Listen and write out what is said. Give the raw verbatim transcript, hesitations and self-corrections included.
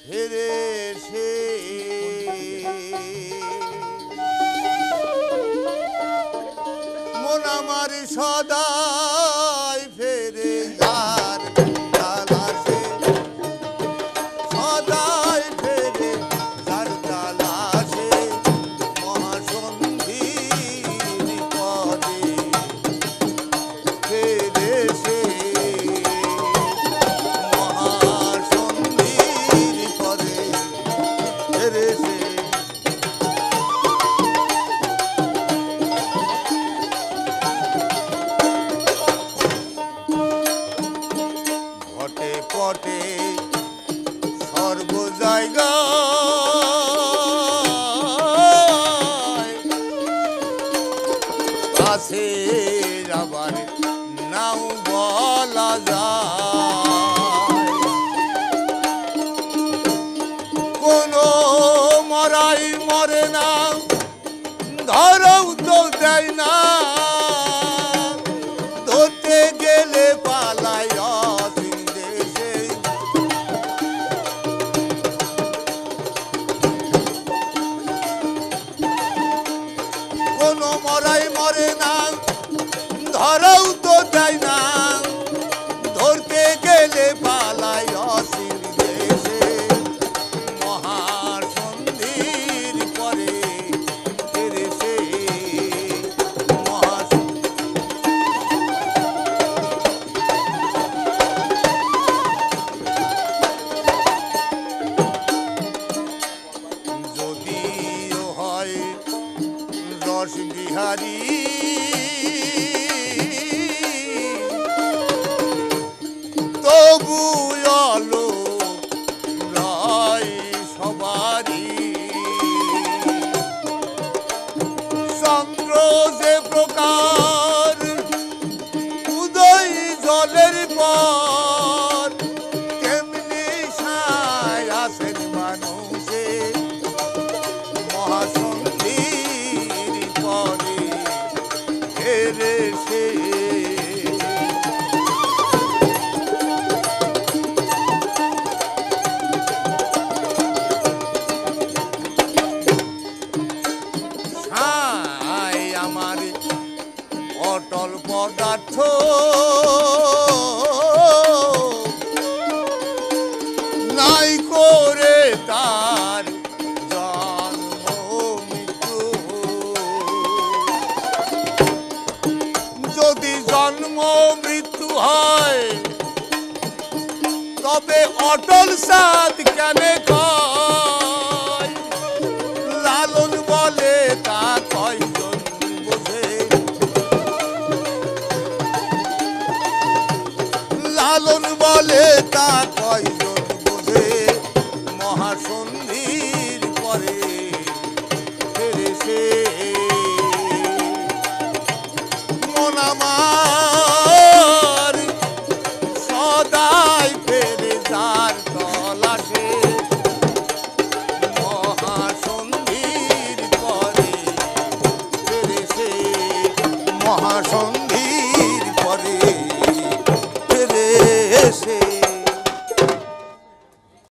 হেরে সে মন আমার সদাই ফেরে যার তালাশে সদাই ফেরে যার তালাশে মহাসন্ধির পদে ফেরে সে মহাসন্ধির পদে ফেরে সে ঘটে পটে সর্ব জায়গায় আছে আবার নাও বলা যায় কোনো মরাই মরে না ধরও তো দেয় না ধরতে গেলে পালায় অসীম দেশে কোনো মরাই মরে না ধরও তো দেয় না ধরতে গেলে পালায় অসীম দেশে মহাসন্ধির পরে ফেরে সে মহা যদিও হয় রস বিহারী তবু আলো রায় সবারই চন্দ্র যে প্রকার উদয় জলের পর তেমনি সায় আসেন মানুষে মহাসন্ধির পরে ফেরে সে ছাই আমার অটল পদার্থ নাই করে তার জন্ম মৃত্যু যদি জন্ম মৃত্যু হয় তবে অটল সাদ কেন কয় লালন বলে তা কয়জন বোঝে লালন বলে তা কয়জন বোঝে মহাসন্ধ্যা